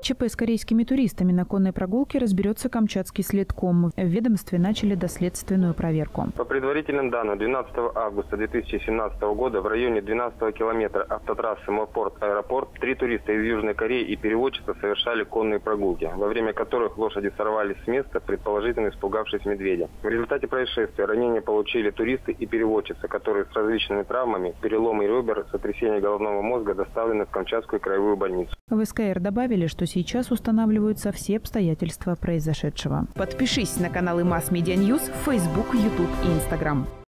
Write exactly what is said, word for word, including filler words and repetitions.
ЧП с корейскими туристами на конной прогулке разберется Камчатский следком. В ведомстве начали доследственную проверку. По предварительным данным, двенадцатого августа две тысячи семнадцатого года в районе двенадцатого километра автотрассы Мопорт-Аэропорт три туриста из Южной Кореи и переводчица совершали конные прогулки, во время которых лошади сорвались с места, предположительно испугавшись медведя. В результате происшествия ранения получили туристы и переводчица, которые с различными травмами, переломы ребер, сотрясение головного мозга доставлены в Камчатскую краевую больницу. В СКР добавили, что сейчас устанавливаются все обстоятельства произошедшего. Подпишись на каналы Mass Media News в Facebook, YouTube и Instagram.